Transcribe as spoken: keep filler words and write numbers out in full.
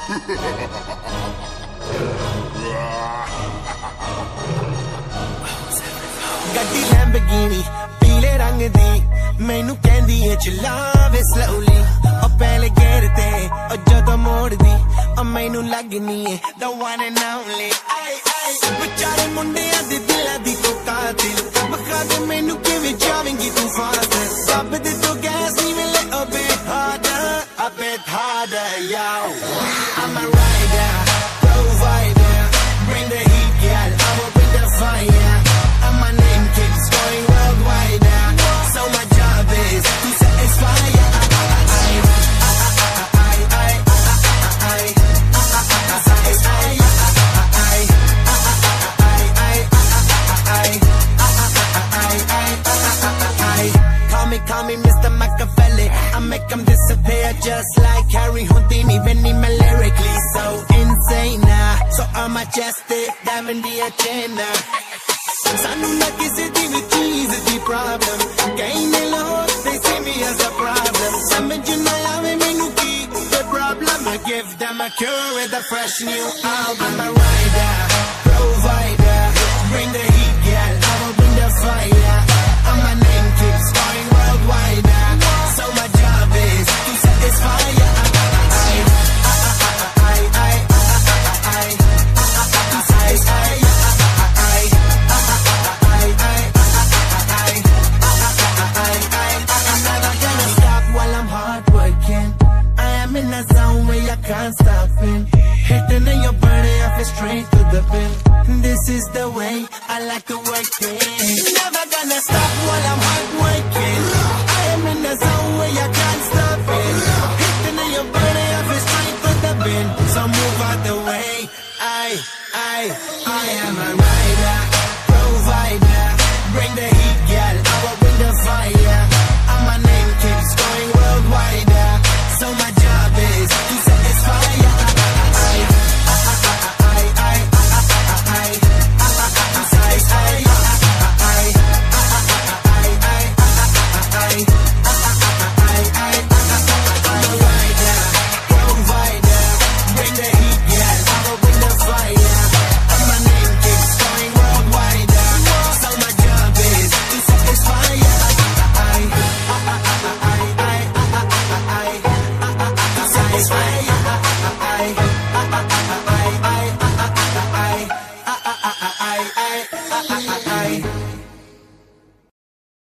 ਗੱਡੀ ਲੈਂਬਰਗਿਨੀ ਪੀਲੇ ਰੰਗ ਦੀ ਮੈਨੂੰ ਕਹਿੰਦੀ ਏ ਚਲਾਵੇ slowly ਉਹ ਪਹਿਲੇ ਗੇਰ ਤੇ ਉਹ ਜਦੋਂ ਮੋੜਦੀ ਉਹ ਮੈਨੂੰ ਲੱਗਨੀ ਏ the one and only ਵਿਚਾਰੇ ਮੁੰਡਿਆਂ ਦੇ ਦਿਲਾਂ ਦੀ ਤੂੰ ਕਾਤਿਲ ਬਖਾ ਦੇ ਮੈਨੂੰ ਕਿਵੇਂ ਜਾਵੇਂਗੀ ਤੂੰ ਫਾਸਟ ਰੱਬ ਦੇ ਤੋਂ ਗੈਸ ਨਹੀਂ ਮਿਲੇ a bit harder a bit harder yo I'm a rider provider bring the heat girl I will bring the fire and my name keeps going worldwide now so my job is to satisfy Call me Mister Machiavelli I make them disappear just like Harry Houdini when I'm lyrically so insane now so I'm majestic diamond the agenda Sanu na kisi di vi cheez di problem Kahin lahore they see me as a problem Samajh na aave mainu ki the problem I give them a cure with a fresh new album I'm a rider provider bring the heat girl I will bring the fire and my name keeps going worldwide now so my job is to satisfy ya Can't stop it. Hitting in your body, I feel straight to the pin. This is the way I like to work it.